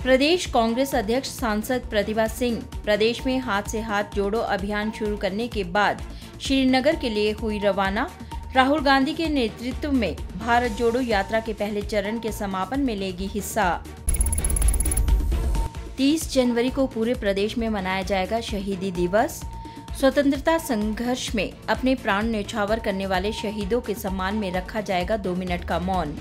प्रदेश कांग्रेस अध्यक्ष सांसद प्रतिभा सिंह प्रदेश में हाथ से हाथ जोड़ो अभियान शुरू करने के बाद श्रीनगर के लिए हुई रवाना। राहुल गांधी के नेतृत्व में भारत जोड़ो यात्रा के पहले चरण के समापन में लेगी हिस्सा। 30 जनवरी को पूरे प्रदेश में मनाया जाएगा शहीदी दिवस। स्वतंत्रता संघर्ष में अपने प्राण न्यौछावर करने वाले शहीदों के सम्मान में रखा जाएगा 2 मिनट का मौन।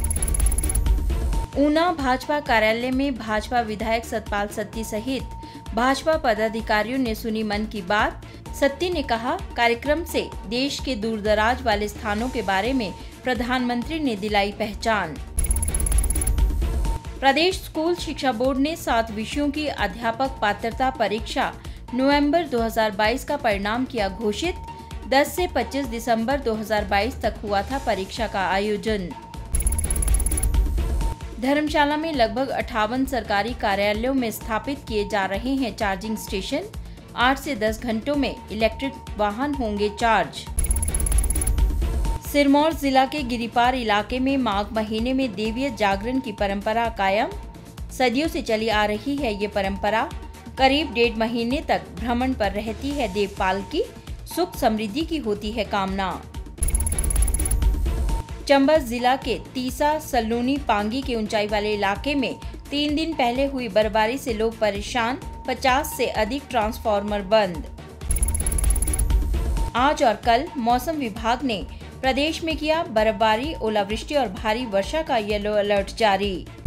ऊना भाजपा कार्यालय में भाजपा विधायक सतपाल सत्ती सहित भाजपा पदाधिकारियों ने सुनी मन की बात। सत्ती ने कहा, कार्यक्रम से देश के दूरदराज वाले स्थानों के बारे में प्रधानमंत्री ने दिलाई पहचान। प्रदेश स्कूल शिक्षा बोर्ड ने 7 विषयों की अध्यापक पात्रता परीक्षा नवंबर 2022 का परिणाम किया घोषित। 10 से 25 दिसंबर 2022 तक हुआ था परीक्षा का आयोजन। धर्मशाला में लगभग 58 सरकारी कार्यालयों में स्थापित किए जा रहे हैं चार्जिंग स्टेशन। 8 से 10 घंटों में इलेक्ट्रिक वाहन होंगे चार्ज। सिरमौर जिला के गिरिपार इलाके में माघ महीने में देवीय जागरण की परंपरा कायम। सदियों से चली आ रही है ये परंपरा। करीब 1.5 महीने तक भ्रमण पर रहती है देवपाल की। सुख समृद्धि की होती है कामना। चंबा जिला के तीसा, सलूनी, पांगी के ऊंचाई वाले इलाके में 3 दिन पहले हुई बर्फबारी से लोग परेशान। 50 से अधिक ट्रांसफार्मर बंद। आज और कल मौसम विभाग ने प्रदेश में किया बर्फबारी, ओलावृष्टि और भारी वर्षा का येलो अलर्ट जारी।